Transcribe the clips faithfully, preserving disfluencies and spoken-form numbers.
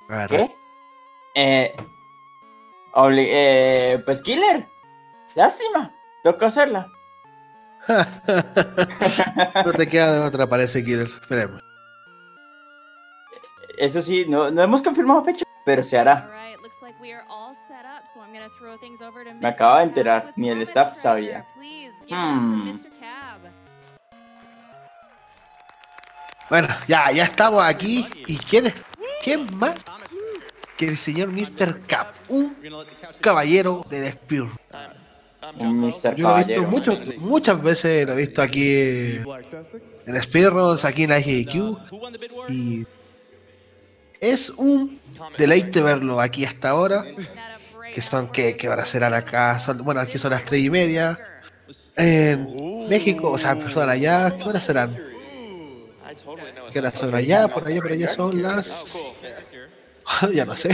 la verdad. ¿Qué? Eh, obli- eh, pues Killer. Lástima. Toca hacerla. No te queda de otra, parece, Killer. Esperemos. Eso sí, no, no hemos confirmado fecha, pero se hará. Me acabo de enterar, ni el staff sabía. Hmm. Bueno, ya, ya estamos aquí. ¿Y quién es? ¿Quién más que el señor míster Cap? Un caballero del Spear. Un míster Yo lo he visto Caballero. mucho, muchas veces, lo he visto aquí en Spearruns, aquí en I G Q. Y es un deleite verlo aquí hasta ahora. Que son, ¿qué, qué horas serán acá? Son, bueno, aquí son las tres y media. En México, o sea, perdón, allá, ¿qué horas serán? ¿Qué horas son allá? Por allá, por allá son las... ya no sé.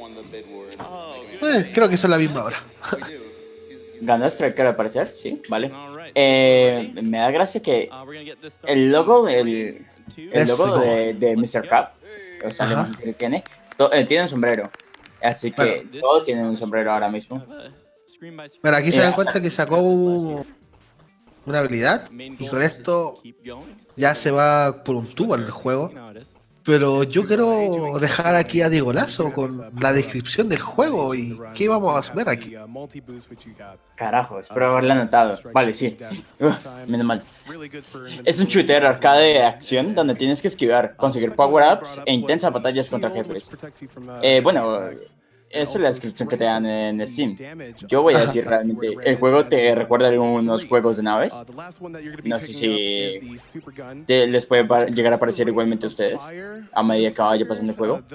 Eh, creo que son la misma hora. Ganó Striker al parecer, sí, vale. Eh, me da gracia que el logo del el Let's logo go. de, de míster Cap, o sea, la Ajá. imagen que él tiene, to- eh, tiene un sombrero. Así que Bueno, todos tienen un sombrero ahora mismo. pero aquí se Eh, dan cuenta que sacó un- una habilidad y con esto ya se va por un tubo en el juego. Pero yo quiero dejar aquí a Diego Lazo con la descripción del juego y qué vamos a ver aquí. Carajo, espero haberla anotado. Vale, sí. Uf, menos mal. Es un shooter arcade de acción donde tienes que esquivar, conseguir power-ups e intensas batallas contra jefes. Eh, bueno, esa es la descripción que te dan en Steam. Yo voy a Ajá. decir realmente, el juego te recuerda a algunos juegos de naves. No sé si te- les puede pa- llegar a parecer igualmente a ustedes a medida que vaya pasando el juego.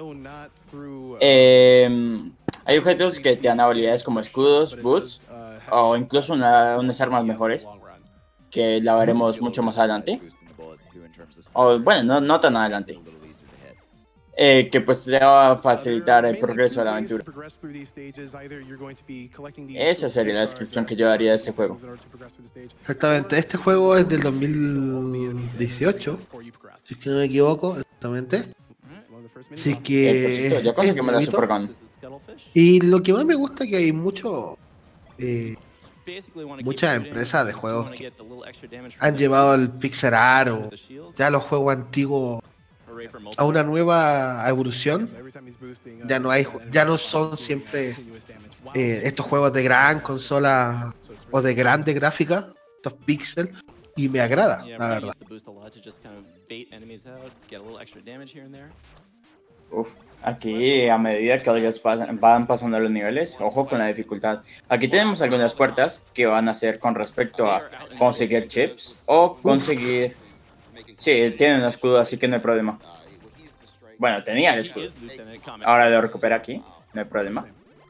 Eh, hay objetos que te dan habilidades como escudos, boots o incluso una- unas armas mejores que la veremos mucho más adelante. O bueno, no, no tan adelante. Eh, que pues te va a facilitar el progreso de la aventura. Esa sería la descripción que yo daría de este juego. Exactamente, este juego es del dos mil dieciocho, si es que no me equivoco, exactamente. Así Eh, por cierto, que ya es conseguimos la nuevito. Super Gun. Y lo que más me gusta es que hay mucho, eh, muchas empresas de juegos que han llevado el pixel art o ya los juegos antiguos a una nueva evolución. Ya no hay, ya no son siempre eh, estos juegos de gran consola o de grande gráfica, estos pixels, y me agrada, la verdad. Uf, aquí a medida que ellos pasan- van pasando los niveles, ojo con la dificultad. Aquí tenemos algunas puertas que van a ser con respecto a conseguir chips o Uf, conseguir... Sí, tienen un escudo, así que no hay problema. Bueno, tenía el escudo. Ahora lo recupera aquí, no hay problema.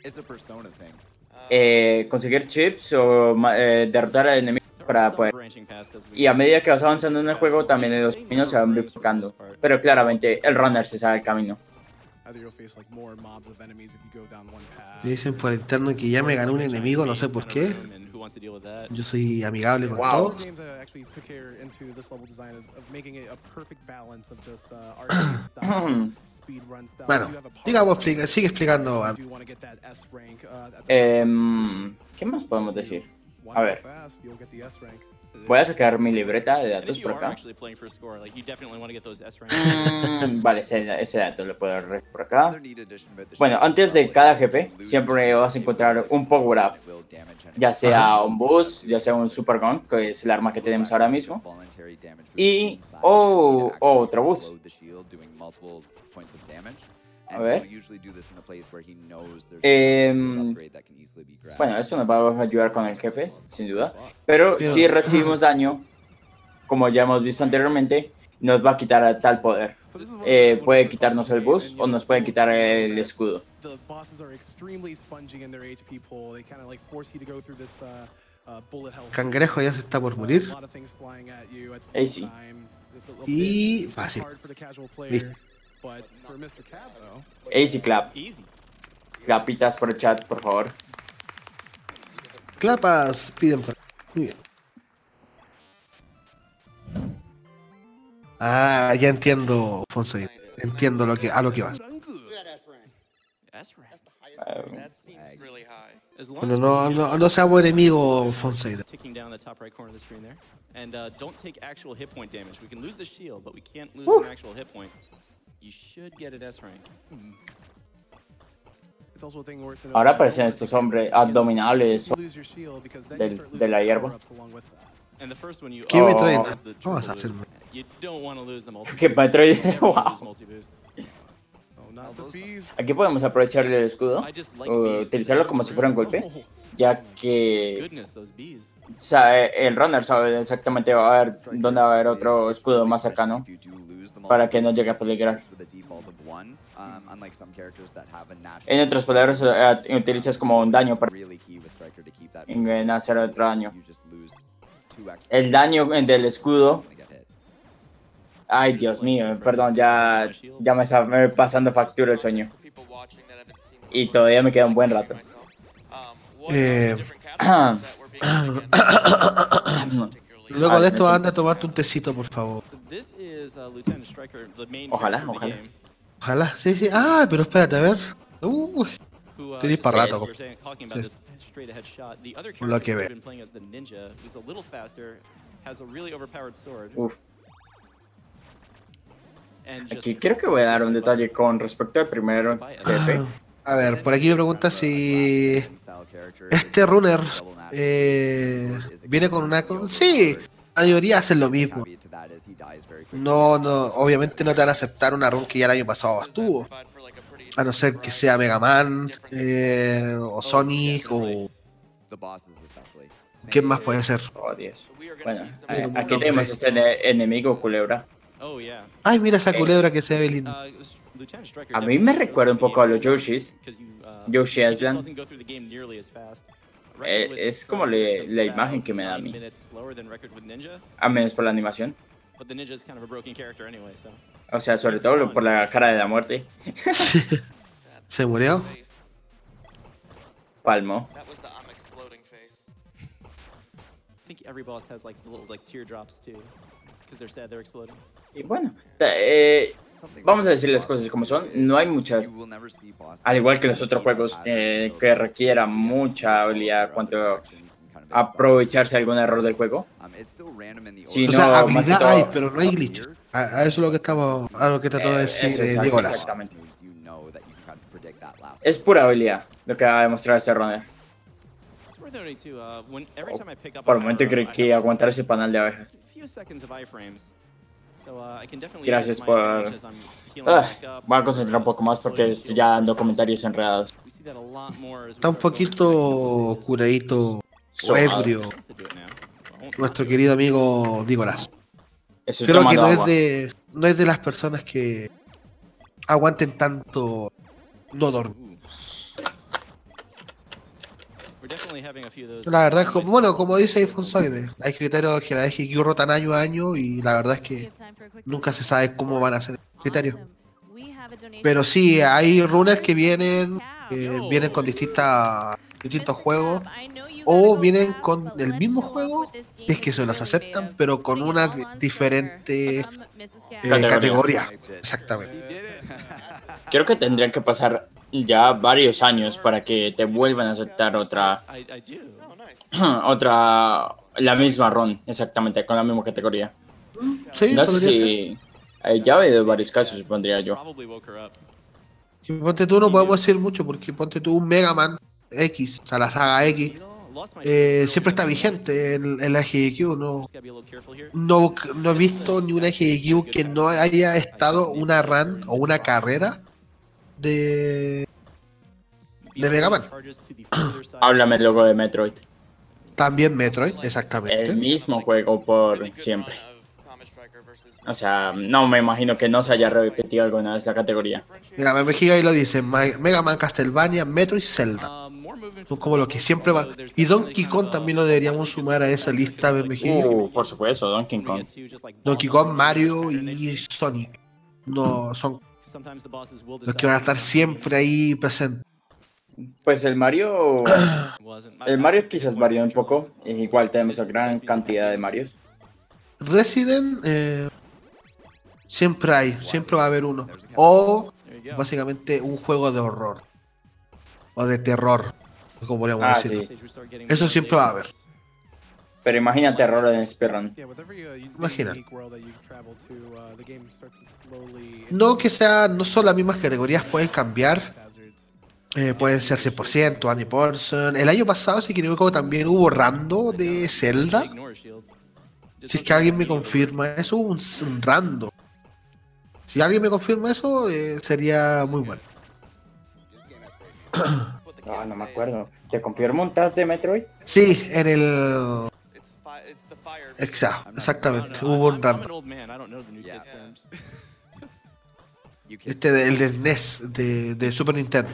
Eh, conseguir chips o ma- eh, derrotar al enemigo para poder... Y a medida que vas avanzando en el juego, también los caminos se van bifurcando. Pero claramente el runner se sabe el camino. me dicen por interno que ya me ganó un enemigo, no sé por qué. Yo soy amigable con Wow. todos. Bueno, digamos, explica- sigue explicando. a- Em, ¿qué más podemos decir? A ver, voy a sacar mi libreta de datos por acá. Mm, vale, ese, ese dato lo puedo ver por acá. Bueno, antes de cada jefe, siempre vas a encontrar un power-up. Ya sea Ajá. un boost, ya sea un super gun, que es el arma que tenemos ahora mismo. Y, o o otro boost. A ver. Em, bueno, eso nos va a ayudar con el jefe, sin duda. Pero Sí, si no. recibimos daño, como ya hemos visto anteriormente, nos va a quitar a tal poder. Eh, puede quitarnos el boost o nos puede quitar el escudo. Cangrejo ya se está por morir. Ahí sí. Y fácil. Listo. Easy clap. Clapitas por el chat, por favor. Clapas piden por. Muy bien. Ah, ya entiendo, Fonso. Entiendo lo que, a lo que vas. Bueno, no, no, no seamos enemigos, Fonseca. And uh, don't take actual hit point damage. We can lose the shield, but we can't lose Woo. an actual hit point. You should get an S rank. Ahora aparecen estos hombres abdominales del, de la hierba. And the first one you ¿Qué Oh. Metroid? is the ¿Cómo vas a triple hacer? boost. You don't want to lose the multi. Que Metroid, Never wow. lose multi-boost. Aquí podemos aprovechar el escudo, I just like o bees. utilizarlo como si fuera un golpe, ya que Goodness, those bees. sabe- el runner sabe exactamente va a ver dónde va a haber otro escudo más cercano para que no llegue a peligrar. En otras palabras, eh, utilizas como un daño para en hacer otro daño. El daño del escudo. Ay, Dios mío, perdón, ya, ya me está me pasando factura el sueño. Y todavía me queda un buen rato. Eh, Luego Vale, de esto me anda a tomarte un tecito, por favor. So this is uh, Lieutenant Stryker, the main Ojalá, character of the ojalá. game, Ojalá, sí, sí. Ah, pero espérate, a ver. Uy, who, uh, tenéis just para like rato. we were saying, talking about Sí. this straight ahead shot. The other Por lo character que who's ve. been playing as the ninja, who's a little faster, has a really overpowered sword, Uf, and just aquí creo que voy a dar un detalle con respecto al primer jefe. Ah, a ver, por aquí me pregunta si este runner eh, viene con una... con- Sí, la mayoría hacen lo mismo. No, no, obviamente no te van a aceptar una run que ya el año pasado estuvo. A no ser que sea Mega Man, eh, o Sonic, o... ¿Quién más puede ser? Oh, Dios. Bueno, Sí, eh, como aquí un tenemos hombre. este ene- enemigo culebra. oh yeah. Ay, mira esa Eh, culebra que se ve linda. Uh, Lieutenant Stryker A mí me definitely recuerda un shows poco a the los game Yoshis. 'cause you, uh, Yoshi he just Island. doesn't go through the game nearly as fast. Eh, Record with es como Stryker le- is la about imagen que me da a nine mí. minutes slower than Record with Ninja, A menos por la animación. but the Ninja is kind of a broken character anyway, so. O sea, sobre todo por la cara de la muerte. ¿Se murió? Palmo. That was the I'm exploding face. I think every boss has like little like teardrops too, because they're sad they're exploding. Y bueno, ta- eh, vamos a decir las cosas como son. No hay muchas, al igual que los otros juegos, eh, que requieran mucha habilidad cuanto a aprovecharse algún error del juego. Si O no, sea, más que habilidad todo- hay, pero no hay glitch. A, a eso es lo que estamos, a lo que trató de Eh, decir eso, eh, exacto, Diego Lazo. exactamente. Es pura habilidad lo que va a demostrar este runner. It's worth noting too. Uh, when every time I pick up Por a el momento power-up, creí I que have aguantar ese panal de abejas. a few seconds of iframes. So uh, I can definitely Gracias use my por- advantage as I'm healing Ah, back up voy a or, concentrar un uh, poco más porque exploding estoy shield. ya dando comentarios enredados. We see that a lot more as we Está un start going through poquito example curadito, o Sobado. ebrio, stages. Wants to do it now. Won't nuestro do it. querido amigo Nicolás. Estoy Creo que tomando no es agua. de no es de las personas que aguanten tanto no dormir. Ooh. We're definitely having a few of those. La verdad es uh, como, bueno, como dice Infonsoide, hay criterios que la G Q rotan año a año y la verdad es que nunca se sabe cómo van a ser criterios. Pero sí, hay runners que vienen, que vienen con distintas, distintos juegos, o vienen con el mismo juego, es que se los aceptan, pero con una di- diferente eh, Categoría. categoría. Exactamente. Creo que tendrían que pasar ya varios años para que te vuelvan a aceptar otra, I, I do. Oh, nice. otra, la misma run, exactamente, con la misma categoría. Sí, No sé podría ser. si eh, ya ha habido varios casos, supondría yo. Probably woke her up. Y ponte tú, no podemos decir mucho, porque ponte tú un Mega Man X, o sea, la saga X, Lost my eh, siempre está vigente en, en la G Q, no, Just gotta be a little careful here. no, no he visto ni una G Q que no haya estado una run o una carrera de de Mega Man. Háblame luego de Metroid. También Metroid, El exactamente. mismo juego por siempre. O sea, no me imagino que no se haya repetido alguna vez la categoría. Mira, me Mejiga ahí lo dice, Ma- Mega Man, Castlevania, Metroid, Zelda. Son como los que siempre van. Y Donkey Kong también lo deberíamos sumar a esa lista, me Mejiga. Uh, por supuesto, Donkey Kong. Donkey Kong, Mario y Sonic. No, son los que van a estar siempre ahí presentes. Pues el Mario, el Mario quizás varía un poco. eh, Igual tenemos una gran cantidad de Marios. Resident, eh, siempre hay, siempre va a haber uno. O básicamente un juego de horror. o de terror, como podríamos Ah, decirlo. sí. Eso siempre va a haber. Pero imagínate error en speedrun. Imagina. No que sea, no son las mismas categorías, pueden cambiar. Eh, pueden ser cien por ciento, Annie Person. El año pasado, si quiero equivoco, también hubo rando de Zelda. Si es que alguien me confirma eso, hubo un, un rando. Si alguien me confirma eso, eh, sería muy bueno. No, no me acuerdo. ¿Te confirmo un task de Metroid? Sí, en el... Exacto, exactamente, hubo un rando. Este, de- el de N E S, de, de Super Nintendo.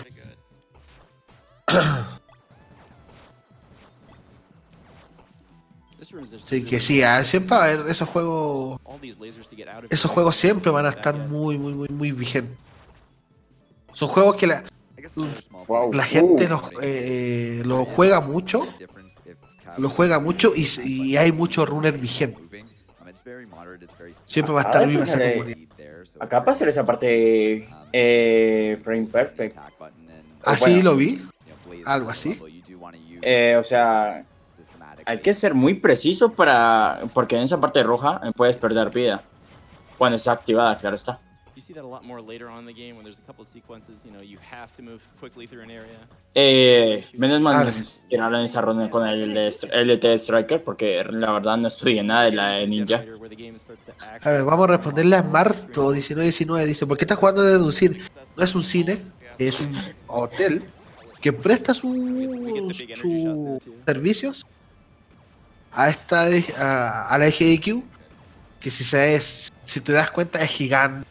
Sí, que sí, ah, siempre va a haber esos juegos. Esos juegos siempre van a estar muy, muy, muy, muy vigentes. Son juegos que la, Wow. la gente Uh, los, eh, los juega mucho. Lo juega mucho y, y hay muchos runners vigentes. Siempre va a estar Acaba de viva esa pasar, comunidad. acá pasa esa parte eh, frame perfect. O Así bueno, lo vi, algo así. eh, o sea, hay que ser muy preciso para... Porque en esa parte roja eh, puedes perder vida. Cuando está activada, claro está. You see that a lot more later on in the game when there's a couple of sequences, you know, you have to move quickly through an area. Eh, menos mal Vale. nos tiraron esa ronda con el de Stri- L T Striker, porque la verdad no estudié nada de la de Ninja. A ver, vamos a responderle a Marto diecinueve diecinueve. Dice, ¿por qué estás jugando de deducir? No es un cine, es un hotel que presta sus sus servicios a esta a, a la E G I Q, que si se es, si te das cuenta es gigante.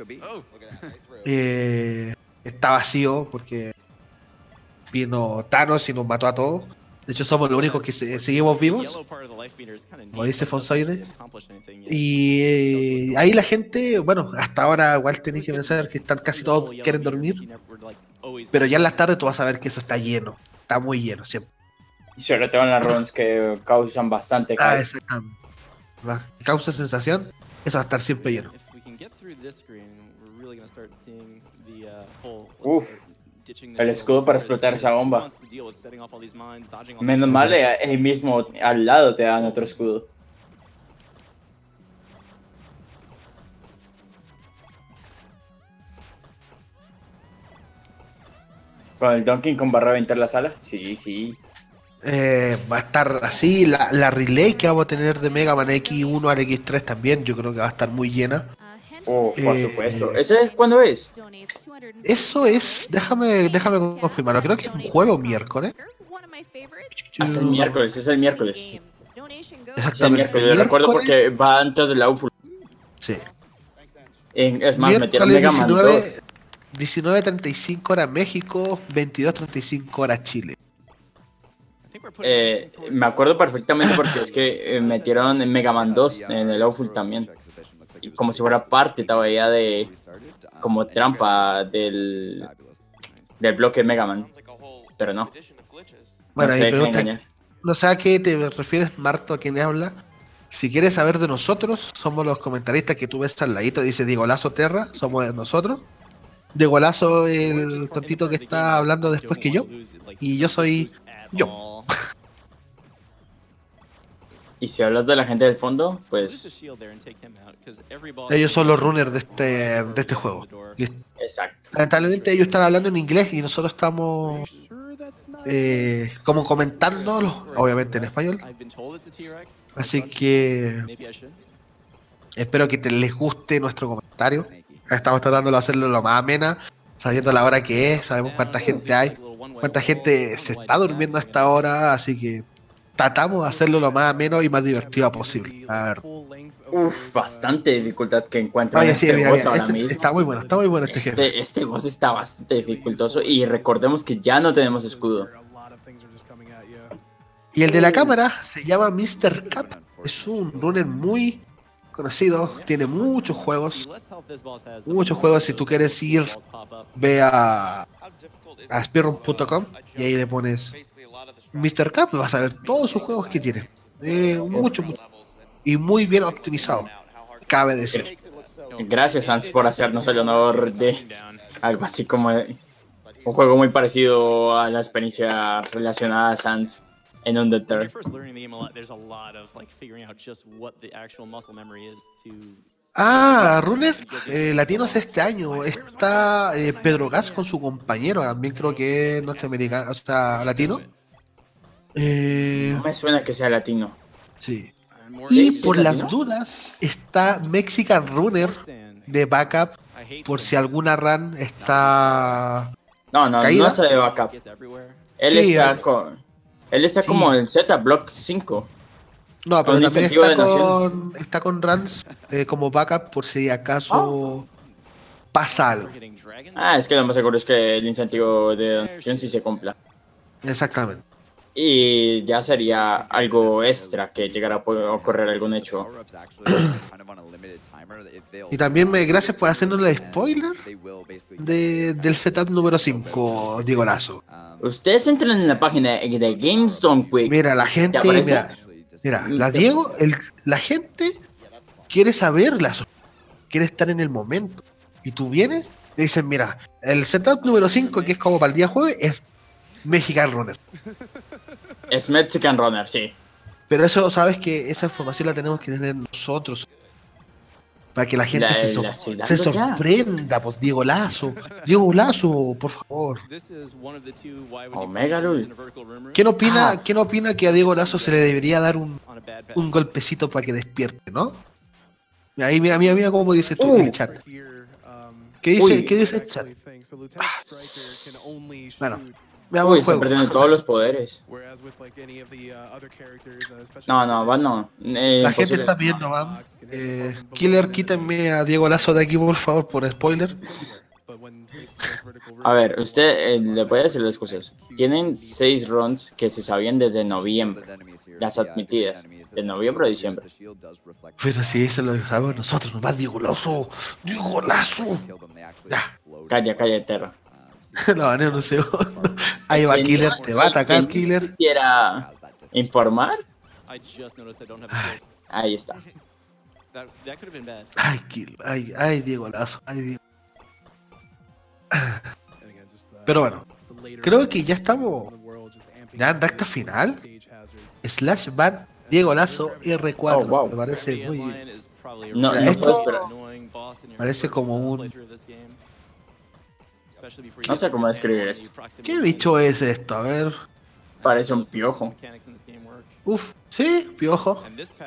Eh, está vacío porque vino Thanos y nos mató a todos. De hecho somos los únicos que se- seguimos vivos, como dice Fonsoide. Y eh, ahí la gente, bueno, hasta ahora igual tenéis que pensar que están casi todos quieren dormir, pero ya en las tardes tú vas a ver que eso está lleno, está muy lleno siempre. Y sobre todo en las runs que causan bastante Ah, hype. exactamente. La causa sensación, eso va a estar siempre lleno. Uf, el escudo para explotar esa bomba. Menos mal, eh, ahí mismo al lado te dan otro escudo. ¿Con el Donkey Kong va a reventar la sala? Sí, sí. Eh, va a estar así, la, la relay que vamos a tener de Mega Man X uno al X tres también, yo creo que va a estar muy llena. Oh, por Eh, supuesto. ¿Ese es cuándo es? Eso es, déjame, déjame confirmarlo, creo que es un jueves o miércoles. Hasta el miércoles, es el miércoles. Es el Exactamente, miércoles, yo recuerdo porque va antes de la U F U. Sí. En- es más, metieron Miércoles Mega Man diecinueve, dos. diecinueve treinta y cinco hora México, veintidós treinta y cinco hora Chile. Eh, me acuerdo perfectamente porque es que eh, metieron en Mega Man dos en el U F U también. Y como si fuera parte todavía de... como trampa del... del bloque de Mega Man. Pero no. Bueno, no ahí sé qué pregunta, engañar. no sé a qué te refieres, Marto, a quién habla. Si quieres saber de nosotros, somos los comentaristas que tú ves al ladito, dice Diego Lazo Terra, somos de nosotros. Diego Lazo, el tontito que está hablando después que yo. Y yo soy yo. Y si hablas de la gente del fondo, pues... Ellos son los runners de este, de este juego. Y exacto. lamentablemente ellos están hablando en inglés y nosotros estamos eh, como comentándolo, obviamente en español. Así que espero que te les guste nuestro comentario. Estamos tratando de hacerlo lo más amena, sabiendo la hora que es, sabemos cuánta gente hay, cuánta gente se está durmiendo a esta hora, así que tratamos de hacerlo lo más ameno y más divertido posible. A ver. Uf, bastante dificultad que encuentran Oye, este sí, mira, boss mira, ahora este- mismo. está muy bueno, está muy bueno este jefe. Este, este boss está bastante dificultoso y recordemos que ya no tenemos escudo. Y el de la cámara se llama mister Cap. Es un runner muy conocido, tiene muchos juegos. Muchos juegos, si tú quieres ir, ve a, a speedrun punto com y ahí le pones mister Cap y vas a ver todos sus juegos que tiene. Eh, mucho, mucho. Y muy bien optimizado, cabe decir. Gracias, Hans, por hacernos el honor de algo así como Un juego muy parecido a la experiencia relacionada a Sans en When you're Undertale. first learning the game a lot, there's a lot of like figuring out just what the actual muscle memory is to. Ah, Runner, eh, latinos este año. Está eh, Pedro Gas con su compañero, también creo que es norteamericano, o sea, latino. Eh, No me suena que sea latino. sí. Sí, Y sí, por las latino. dudas, está Mexican Runner de backup, por si alguna run está No, no, caída. no sé de backup. Él Sí, está eh, con. Él está sí. como en Z Block cinco. No, pero Con también incentivo está de nación. con, está con runs eh, como backup por si acaso pasa algo. Ah, es que lo más seguro es que el incentivo de donación sí se cumpla. Exactamente. Y ya sería algo extra que llegara a poder ocurrir algún hecho. Y también me gracias por hacernos el spoiler de, del setup número cinco, Diego Lazo. Ustedes entran en la página de Games Done Quick. Mira, la ¿Te gente, aparece? mira, mira, la Diego, el, la gente quiere saber Lazo, quiere estar en el momento. Y tú vienes y dicen, mira, el setup número cinco, que es como para el día jueves, es Mexican Runner. Es Mexican Runner, sí. Pero eso, sabes que esa información la tenemos que tener nosotros. Para que la gente La- se, so- la estoy se dando ya. sorprenda, pues Diego Lazo. Diego Lazo, por favor. Omega Lul. ¿Quién opina, Ah. ¿quién opina que a Diego Lazo se le debería dar un, un golpecito para que despierte, no? Ahí mira, mira, mira cómo dice tú Uh. el chat. ¿Qué dice, Uy. ¿qué dice el chat? Bueno, veamos Uy, el está juego. perdiendo todos los poderes. No, no, va no. Eh, La gente imposible. está pidiendo, man. Eh, Killer, quítenme a Diego Lazo de aquí, por favor, por spoiler. A ver, usted eh, le voy a decir las cosas. Tienen seis runs que se sabían desde noviembre. Las admitidas. De noviembre a diciembre. Pero si eso lo sabemos nosotros, nomás Diego Lazo. Diego Lazo. Ya. Calla, calla, Terra. Lo gané en un segundo. Ahí va Killer, te va a atacar Killer. ¿Quiera informar? I just noticed I don't have a skill. Ahí está. That, that could have been bad. Ay, Killer, ay, ay, Diego Lazo, ay, Diego. Pero bueno, creo que ya estamos ya en recta final. Slash ban Diego Lazo R cuatro. Oh, wow. Me parece muy bien. No, Ya, no esto- puedo esperar. parece como un- No sé cómo describir eso. ¿Qué bicho es esto? A ver. Parece un piojo. Uf, sí, piojo.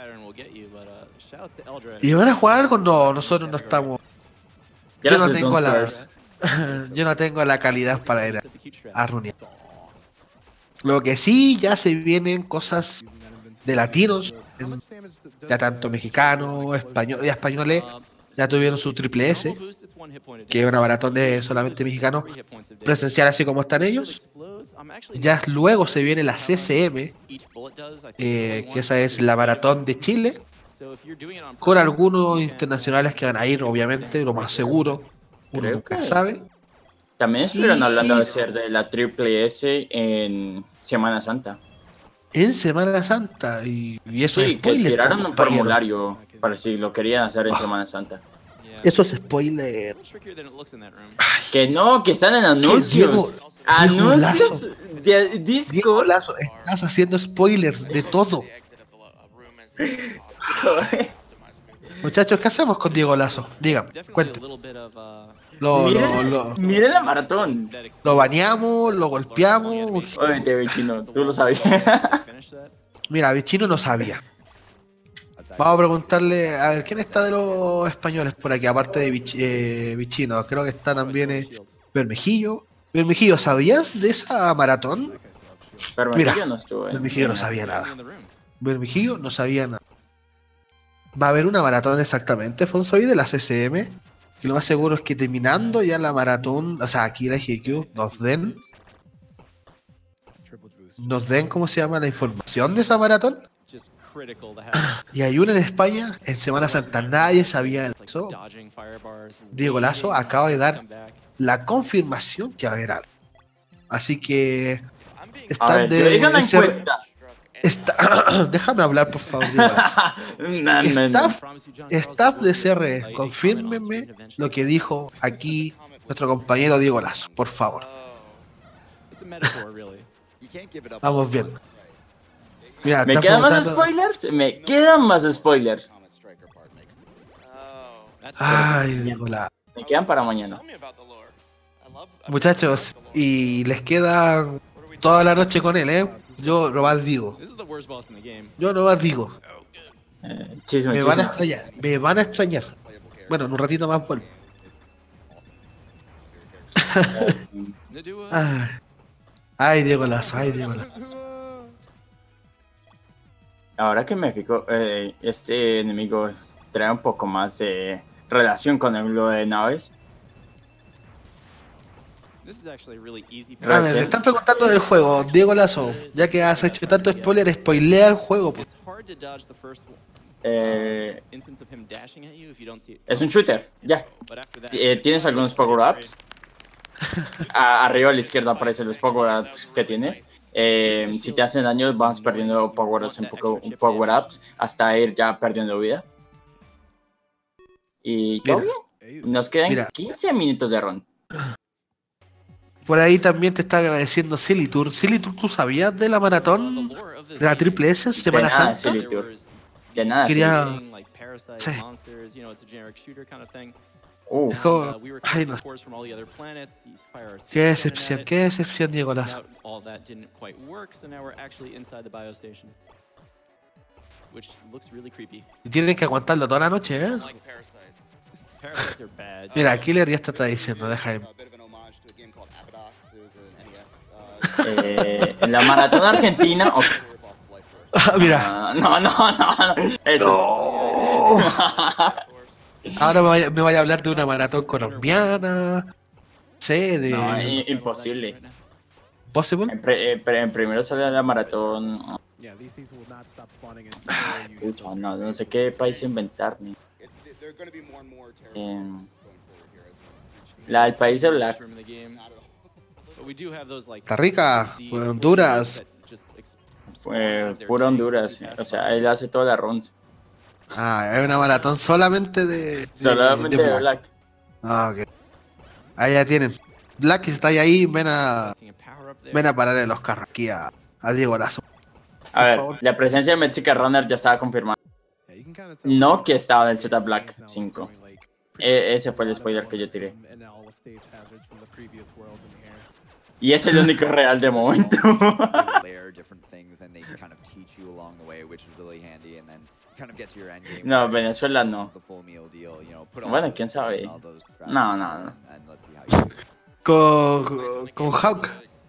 ¿Y van a jugar algo? No, nosotros no estamos. Yo no Gracias, tengo Don't la. Stars. Yo no tengo la calidad para ir a, a runear. Lo que sí, ya se vienen cosas de latinos, en- ya tanto mexicanos, españoles, españoles, ya tuvieron su triple S, que es una maratón de solamente mexicanos, presencial así como están ellos. Ya luego se viene la C C M, eh, que esa es la maratón de Chile, con algunos internacionales que van a ir, obviamente, lo más seguro, uno Creo nunca que- sabe. También estuvieron Y- hablando de ser de la Triple S en Semana Santa. En Semana Santa, y, y eso Sí, es que spoiler. tiraron pues, un compañero. formulario para si lo querían hacer en Semana Santa. Eso es spoiler. Que no, que están en Diego- anuncios. Diego Anuncios de Diego disco. Lazo, estás haciendo spoilers de todo. Muchachos, ¿qué hacemos con Diego Lazo? Díganme, cuenten. Lo, lo, Miren, lo, miren la maratón. lo baneamos, lo golpeamos. Oye, te ve chino, tú lo sabías. Mira, Bichino no sabía. Vamos a preguntarle, a ver, ¿quién está de los españoles por aquí? Aparte de Bich- eh, Bichino, creo que está también eh, Bermejillo. Bermejillo, ¿sabías de esa maratón? Pero Mira, yo no estuve. Bermejillo no sabía nada. Bermejillo no sabía nada. Va a haber una maratón exactamente, Fonso, y de la C C M. Que lo más seguro es que terminando ya la maratón, o sea, aquí la G Q nos den, nos den, ¿cómo se llama? La información de esa maratón. Y hay una en España, en Semana Santa, nadie sabía de eso. Diego Lazo acaba de dar la confirmación que va a haber algo. Así que A están ver, yo digo una ese- encuesta. está- déjame hablar, por favor, Diego Lazo. No, no, no. Staff, staff de C R E, confírmenme lo que dijo aquí nuestro compañero Diego Lazo, por favor. a metaphor, really. Vamos bien. Mira, ¿Me están quedan más preguntando- spoilers? Me quedan más spoilers. Oh. That's Ay, Nicolás. Me quedan para mañana. Tell me about the lore. I love. Muchachos, y les queda toda la noche con él, ¿eh? Yo lo más digo. This is the worst boss in the game. Yo lo más digo. Eh, chisme, Me van a chisme. extrañar. Me van a extrañar. Bueno, en un ratito más vuelvo. Nadua. Ay, ay Diego Lazo, ay Diego Lazo. Ahora que me fijo, eh, este enemigo trae un poco más de relación con el lo de naves. This is actually a really easy A ver, Recién. te están preguntando del juego, Diego Lazo. Ya que has hecho tanto spoiler, spoilea el juego. Pues. It's hard to dodge the first one. Eh, Instance of him dashing at you if you don't see it. es un shooter, ya. But after that, Eh, ¿Tienes algunos power-ups? A- arriba a la izquierda aparecen los power-ups que tienes. Eh, si te hacen daño vas perdiendo power-ups un poco, power-ups hasta ir ya perdiendo vida. Y todo Mira. bien. Nos quedan Mira. quince minutos de run. Por ahí también te está agradeciendo Silly Tour. Silly Tour, ¿tú sabías de la maratón? the lore of this De la game, Triple S, Semana nada, Santa. Silly Tour. De nada. Quería- sí. Thing, like parasite Sí. monsters, you know, it's a generic shooter kind of thing. Uh, And, Jo- uh, we were ay, collecting no. cores from all the other planets to fire our Qué suits running decepción, at it. qué decepción, Diego Lazo. Now, all that didn't quite work, so now we're actually inside the biostation, which looks really creepy. Y tienen que aguantarlo toda la noche, ¿eh? Like parasites. Parasites are bad. Mira, Killer ya te está diciendo, deja de... eh, en la maratón argentina. ok. Ah, mira. Ah, no, no, no. no. Eso. Ahora me vaya, me vaya a hablar de una maratón colombiana. Sí, de... No, i- imposible. Possible. En, pre- eh, pre- en primero sale la maratón. Pucha, no, no sé qué país inventar. ni. Eh, la del país de Black. Room in the game. But we do have those, like, Costa Rica, the- Honduras. that just ex- Eh, puro Honduras. O sea, él hace toda la ronda. Ah, es una maratón solamente de... de- Solamente de de Black. Black. Ah, ok. Ahí ya tienen. Black, si estáis ahí, ven a, collecting a power up there. ven a pararle los carros aquí a, a Diego Lazo. A ver, favor. la presencia de Mexica Runner ya estaba confirmada. No que estaba del Z Black cinco. E- ese fue el spoiler que yo tiré. Y es el único real de momento. No, Venezuela no. Bueno, quién sabe. No, no, no. Con, con Hawk.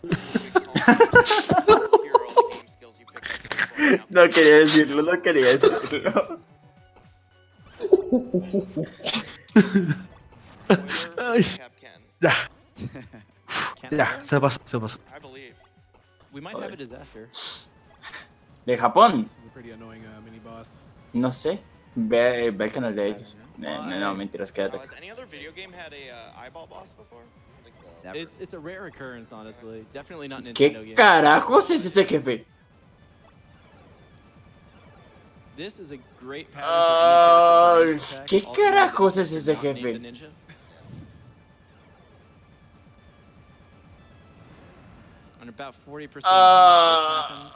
No quería decirlo, no quería decirlo. Ay, Cap Ken. ya, Canada? ya, se pasó, se pasó. I believe. We might have a disaster. ¿De Japón? No sé. Ve, ve el canal de ellos. Eh, no, no, mentiras, quédate. Oh, has any other video game had a uh, eyeball boss before? It's, it's a rare occurrence, honestly. Definitely not Nintendo ¿Qué game. carajos es ese jefe? This is a great pattern Ah, for any character to ¿qué attack, also carajos es not ese named jefe? the ninja. And about forty percent Ah.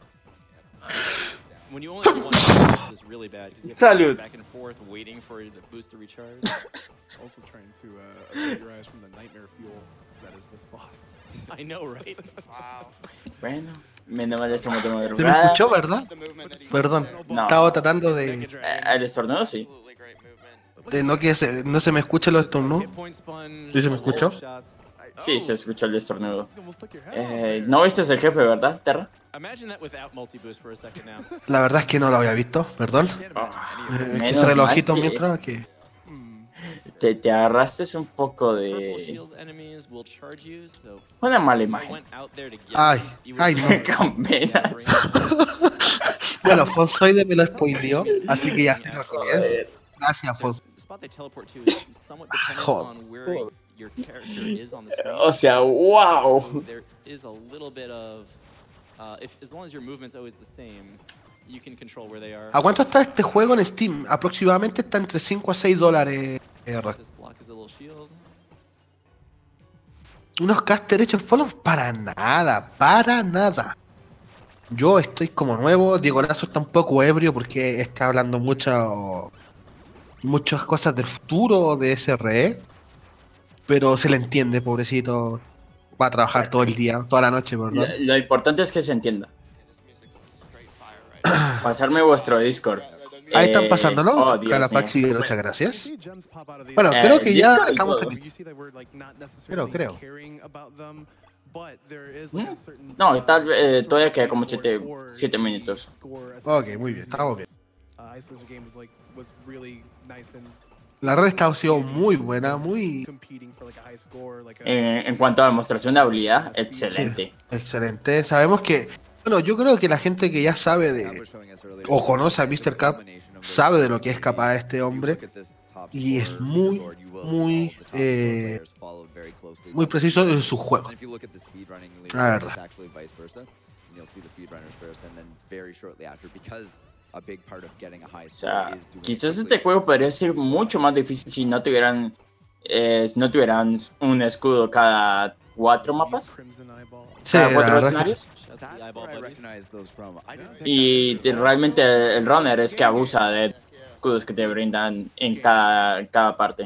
when you only have one boost, it's really bad because you have to Salud. go back and forth waiting for the boost to recharge. Also trying to uh, avoid your eyes from the nightmare fuel that is this boss. I know, right? Wow. Bueno, menos mal estamos de ¿Se me madrugada. escuchó, verdad? The movement that he Perdón, No. estaba tratando Mega de, Eh, Dragon. El estornudo sí. absolutely great movement. de no que se, no se me escuche los estornudos. Hit point sponge, ¿Sí se me escuchó? shots. Sí, se escuchó el estornudo. You almost took your head off Eh, there. no viste el jefe, ¿verdad, Terra? Imagine that without multi boost for a second now. La verdad es que no lo había visto, perdón. Ah, Eh, que menos ese relojito mal que mientras que... Te, te agarraste un poco Purple de shield enemies will charge you, so una mala if I imagen. went out there to get Ay, you, you ay, would- no. Con penas. Bueno, Fonsoide me lo spoileó, así que ya se lo comía. Gracias, Fons. The spot they teleport to is somewhat dependent Joder. on where your character is on the screen. O sea, wow. There is a little bit of uh, if as long as your movement's always the same, you can control where they are. ¿A cuánto está este juego en Steam? Aproximadamente está entre cinco a seis dólares. eh, Rock. This block is a little shield. unos caster hechos follow para nada, para nada. Yo estoy como nuevo, Diego Lazo está un poco ebrio porque está hablando mucho, muchas cosas del futuro de S R E, pero se le entiende, pobrecito. Va a trabajar todo el día, toda la noche, Lo, ¿verdad? lo importante es que se entienda. Pasarme vuestro Discord. Ahí están Eh, pasándolo, oh, Dios Calafaxi, mío. muchas gracias. Bueno, Eh, creo que ya Discord y estamos todo. terminando. Creo, creo. ¿Mm? No, tal, eh, todavía queda como siete minutos. Ok, muy bien, estamos bien. La red está ha sido muy buena, muy Eh, en cuanto a demostración de habilidad, excelente. excelente. Sabemos que, bueno, yo creo que la gente que ya sabe de, o conoce a míster Cap, sabe de lo que es capaz este hombre. Y es muy, muy, eh, muy preciso en su juego. La verdad. O sea, quizás este juego podría ser mucho más difícil si no tuvieran, eh, si no tuvieran un escudo cada cuatro mapas, Sí, cada la cuatro verdad escenarios. Y te- realmente el runner es que abusa de escudos que te brindan en cada, cada parte.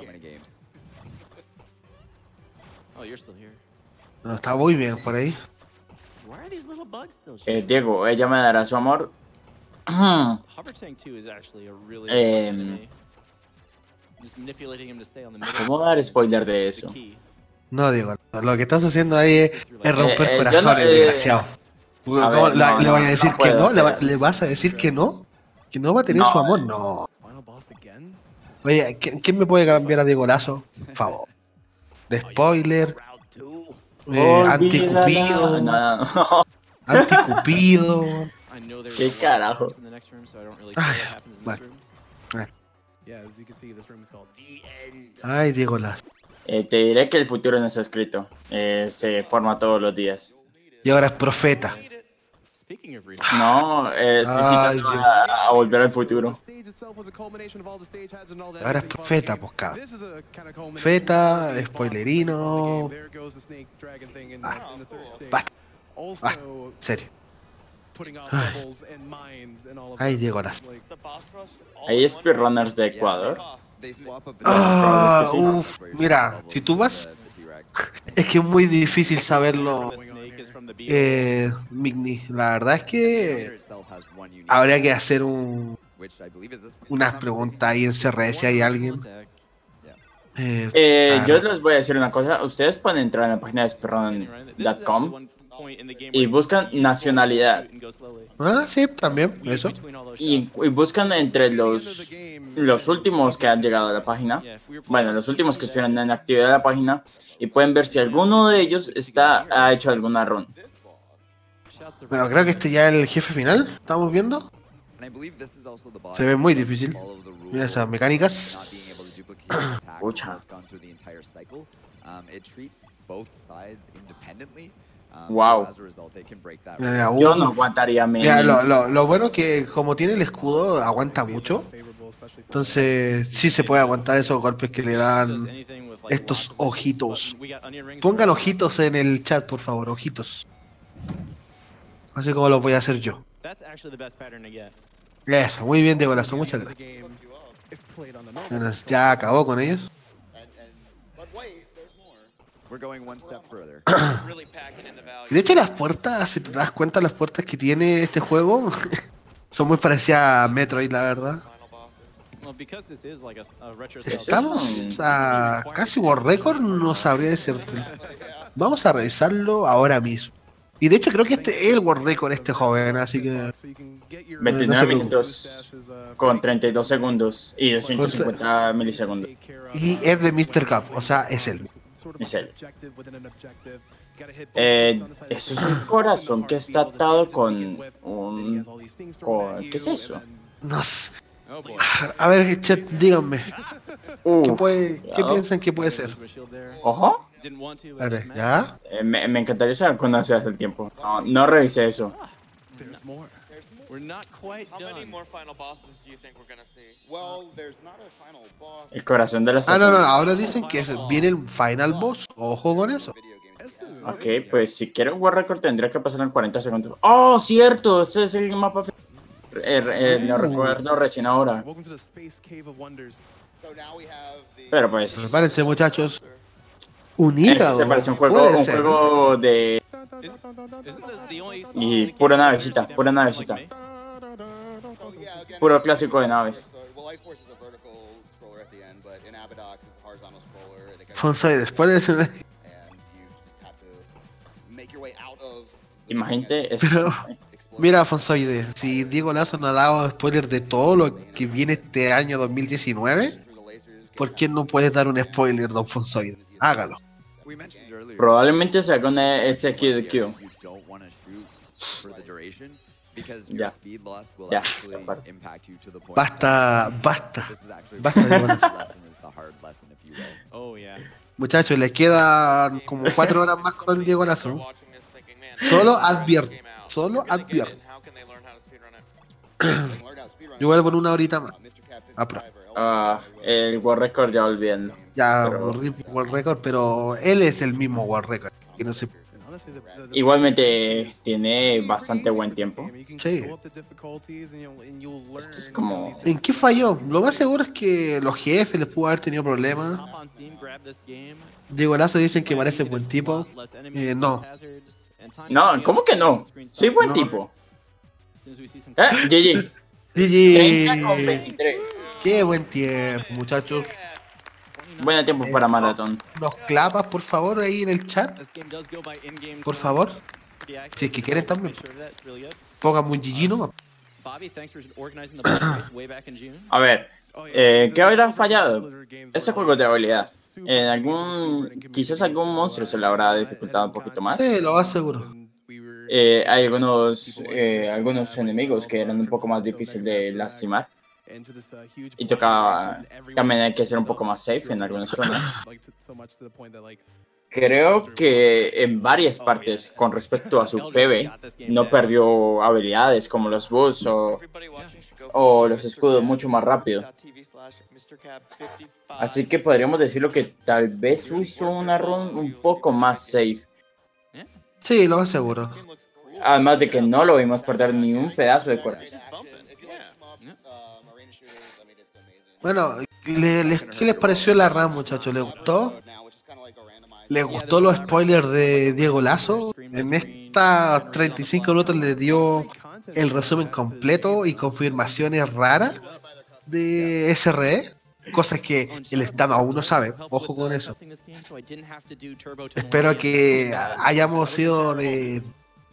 Oh, you're still here. no, está muy bien por ahí. Why are these little bugs still Eh, shooting? Diego, ella me dará su amor. Hover Tank two is actually a really good Em, enemy. Just manipulating him to stay on the middle. ¿Cómo dar spoiler de The eso? key. No, digo, lo que estás haciendo ahí es, es romper Eh, eh, yo corazones, no, eh, desgraciado. Porque a ¿cómo ver, la- no, ¿Le no, vas a decir no que puedo no? ¿Le, va- hacer eso. le vas a decir que no? ¿Que no va a tener No, su amor? eh. No. Oye, ¿quién, quién me puede cambiar a Diego Lazo? Por favor. De spoiler, eh, anticupido, Olvídala. No, no. anticupido. I know there's ¿Qué a lot of carajo? bugs in the next room, so I don't really care Ay, what happens in vale. this room. Ay, Diego Lazo. Eh, te diré que el futuro no está escrito. Eh, se forma todos los días. Y ahora es profeta. Speaking of re- No, eh, estoy Ay, citando Dios. a, a volver al futuro. Ahora es profeta, pues cabrón. Feta, spoilerino. Ah, basta, basta, en serio. Ay, Diego Lazo. Hay speedrunners de Ecuador. Ah, probable es que sí. uf, mira, si tú vas, es que es muy difícil saberlo, Snake is from the beat. eh, Migni. La verdad es que habría que hacer un, unas preguntas ahí en C R S si hay alguien. Eh, Eh, ah, yo les voy a decir una cosa. Ustedes pueden entrar en la página de speedrun punto com y buscan nacionalidad. ah, sí, también, eso. Y, y buscan entre los, los últimos que han llegado a la página. Bueno, los últimos que estuvieron en actividad de la página. Y pueden ver si alguno de ellos está, ha hecho alguna run. Bueno, creo que este ya es el jefe final, estamos viendo. Se ve muy difícil. Mira esas mecánicas. Pucha. Wow. Mira, uh, Yo no aguantaría mira, menos. lo, lo, lo bueno que como tiene el escudo, aguanta mucho. Entonces, sí se puede aguantar esos golpes que le dan estos ojitos. Pongan ojitos en el chat, por favor, ojitos. Así como lo voy a hacer yo. That's actually the best pattern to get. Eso, muy bien, Diego Lazo, muchas gracias. Bueno, ya acabó con ellos. Really packing in the value. De hecho, las puertas, si te das cuenta, las puertas que tiene este juego son muy parecidas a Metroid, la verdad. Final bosses. Well, because this is like a, a retro style Estamos a casi World Record, no sabría decirte. Vamos a revisarlo ahora mismo. Y de hecho creo que este es el World Record, este joven, así que... veintinueve minutos con treinta y dos segundos y doscientos cincuenta milisegundos. Y es de míster Cap, o sea, es él. Es él. Eh, eso es un corazón que está atado con un... con- ¿qué es eso? No sé. Oh boy. A ver, chat, díganme, ¿qué, Uh, puede, ¿qué cuidado. piensan que puede ser? Ojo. Didn't want to, but A ver, it's mad. ¿ya? Eh, me, me encantaría saber cuándo se hace el tiempo. No, no revisé eso. We're not quite How many done. more final bosses do you think we're gonna see? Well, there's not a final boss. El corazón de la Ah, no, no, estación. no, ahora dicen que es- viene el final boss, ojo con eso. Ok, pues si quiero un World Record tendría que pasar en cuarenta segundos. ¡Oh, cierto! Ese es el mapa. Eh, eh, no recuerdo recién ahora. Welcome to the Space Cave of Wonders. So now we have the Pero pues. Prepárense, muchachos. Un Este hígado. se parece a un juego, puede un ser. juego de. Is, isn't the, the only Y pura navecita, pura navecita. so yeah, again, Puro clásico de naves. so, well, Life Force is a vertical scroller at the end, but in Abadox it's a horizontal scroller. They kind of- Fonsoides, pónganse. and you have to make your way out of the Imagínate, es. Pero, explode. mira, Fonsoide, si Diego Lazo nos ha dado spoiler de todo lo que viene este año dos mil diecinueve, Through the lasers, get ¿por qué no puedes dar un spoiler, don Fonsoide? Hágalo. We mentioned earlier. Probablemente se haga una S Q de Q. You don't want to shoot for the duration because your Ya. speed loss will Ya, actually aparte. impact you to the point. Basta, basta. This is actually Basta, Diego this Lazo. lesson is the hard lesson, if you will. Oh yeah. Muchachos, les quedan como cuatro horas más con Diego Lazo. They're watching this thinking, man, Solo they're gonna advierto, game out. solo They're gonna get advierto. it, and how can they learn how to speedrun it? They can learn how to speedrun Yo vuelvo en una horita it. más. Uh, mister Cat Ah, pero- fifty-five or Ah, el World Record ya olvidando. Ya Pero- borré World Record, pero él es el mismo World Record. Que no sé. And honestly, the- the- the- Igualmente tiene bastante buen tiempo. You can Sí. go up the difficulties and you'll- and you'll Esto es learn como- how these ¿En qué falló? Lo más seguro es que los jefes les pudo haber tenido problemas. Hop on Steam, grab this game. Diego Lazo dicen que parece buen tipo. Eh, no. No, ¿cómo que no? Soy buen No. tipo. ¿Eh? G G. treinta con G G. veintitrés. Qué buen tiempo, muchachos. Buen tiempo para maratón. Los clapas, por favor, ahí en el chat. Por favor. Si es que quieren también. Pónganme un G G nomás. Bobby, thanks for organizing the bike race way back in June. A ver, Oh, yeah, eh, the- ¿qué habrá the fallado? Blizzard games Ese are juego de habilidad. super En easy algún, to do, quizás algún monstruo se le habrá dificultado un poquito más. Sí, lo aseguro. and we were- Eh, hay algunos, eh, algunos enemigos que eran un poco más difíciles de lastimar. into this, uh, huge Y tocaba, and everyone- también hay que ser un poco más safe en algunas zonas. Like, to- so much to the point that, like, Creo que en varias partes con respecto a su P V no perdió habilidades como los boosts o, Everybody watching should go o follow los escudos mucho más rápido. twitch.tv slash MrCap fifty-five. Así que podríamos decirlo que tal vez hizo una run un poco más safe. Sí, lo aseguro. Game looks cool. Además de que no lo vimos perder ni un pedazo de cuerpo. Just bumping. If you like shmups, uh, marine shooters, I mean, it's amazing. Bueno, le- le- ¿qué les pareció la RAM, muchachos? ¿Les gustó? Now, which is kinda like a randomized- ¿Les gustó los spoilers de Diego Lazo? En estas treinta y cinco minutos les dio el resumen completo y confirmaciones raras de S R E. Cosas que el Stam aún no sabe. Ojo con eso. Espero que hayamos sido de,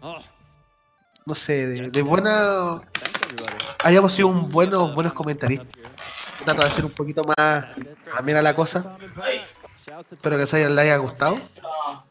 no sé, de, de buena... Hayamos sido un buenos, buenos comentaristas. Trato de hacer un poquito más amena la cosa. Espero que se haya, les haya gustado.